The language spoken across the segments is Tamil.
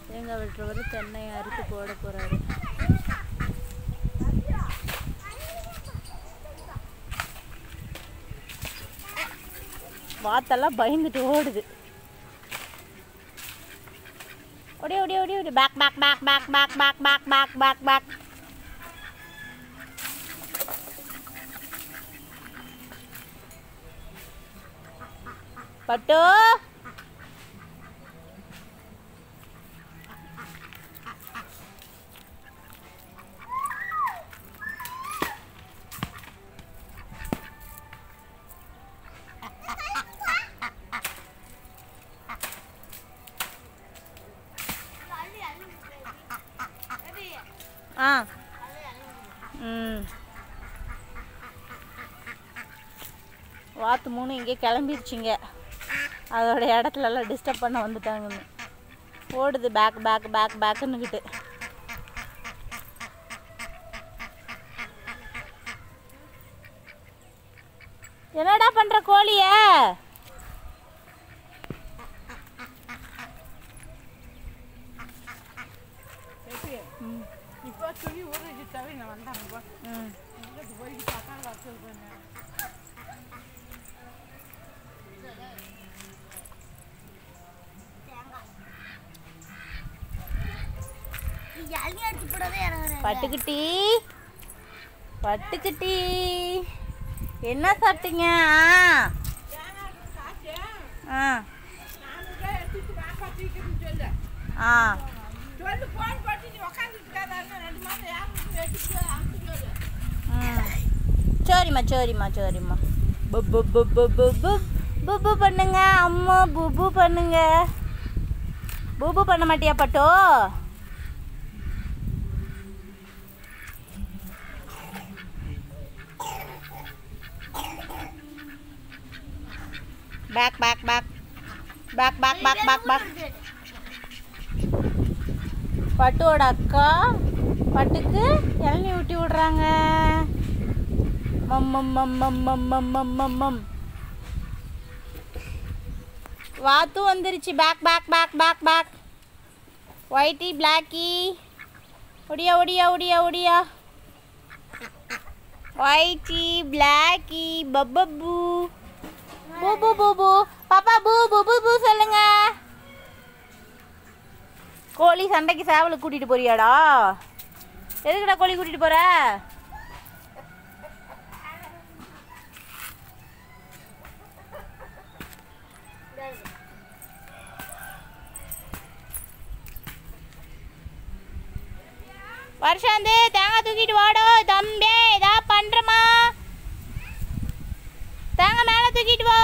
தேங்காய் வெட்டுறவர் தென்னையை அறுத்து போட போகிறாரு. வாத்தெல்லாம் பயந்துட்டு ஓடுது. ஓடி ஓடி ஓடி ஓடி பேக் பேக் பேக் பேக் பேக் பேக் பேக் பேக் பேக் பேக். பட்டு வாத்து 3 இங்கே கிளம்பிடுச்சிங்க. அதோட இடத்துலலாம் டிஸ்டர்ப் பண்ண வந்துட்டாங்கன்னு ஓடுது பேக் பேக் பேக் பேக்குன்னுக்கிட்டு. என்னடா பண்ணுற கோழிய? பட்டுக்குட்டி பட்டுக்குட்டி என்ன சாப்பிட்டீங்க? சரிம்மா சரிம்மா சரிம்மா. புப்பு புப்பு புப்பு புப்பு பண்ணுங்க அம்மா. புப்பு பண்ணுங்க. புப்பு பண்ண மாட்டியா பட்டோ? பேக் பேக் பேக் பேக் பேக் பேக் பேக் பேக். பட்டுவோட அக்கா பட்டுக்கு இளநீ ஊட்டி விடுறாங்க. மம்மம் மம்மம் மம்மம் மம்மம் மம். வாத்து வந்துருச்சு. பேக் பேக் பேக் பேக் பேக். ஒயிட்டி பிளாக்கி ஒடியா ஒடியா ஒடியா ஒடியா. ஒயிட்டி பிளாக்கி பப்பபூ பூபு பூபு. பாப்பா பூ பூ பூ பூ சொல்லுங்க. கோழி சண்டைக்கு சேவலுக்கு கூட்டிட்டு போறியாடா? எதுக்குடா கோழி கூட்டிட்டு போற? வருஷாந்து தேங்காய் தூக்கிட்டு வாடோ தம்பி. இதா பண்றமா. தேங்காய் மேலே தூக்கிட்டு போ.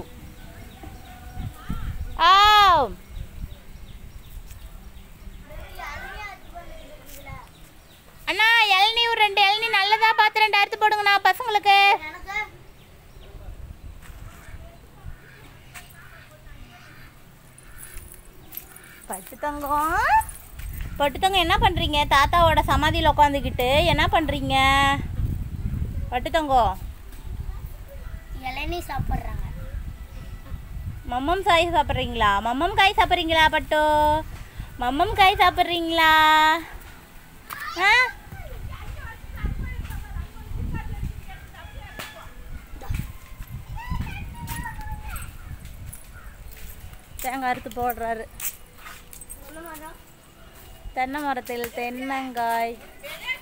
அண்ணா இளநீ ஒரு 2 இளநீ நல்லதா பார்த்து 2 அறுத்து போடுங்கண்ணா பசங்களுக்கு. பட்டு தங்கம் பட்டு தங்கம் என்ன பண்ணுறீங்க? தாத்தாவோட சமாதியில் உட்காந்துக்கிட்டு என்ன பண்ணுறீங்க? பட்டு தங்கம் இளநீ சாப்பிட்றாங்க. மம்மம் காய் சாப்பிட்றீங்களா? மம்மம் காய் சாப்பிட்றீங்களா பட்டு? மம்மம் காய் சாப்பிட்றீங்களா? தேங்காய் அறுத்து போடுறாரு. தென்னை மரத்தில் தென்னங்காய்.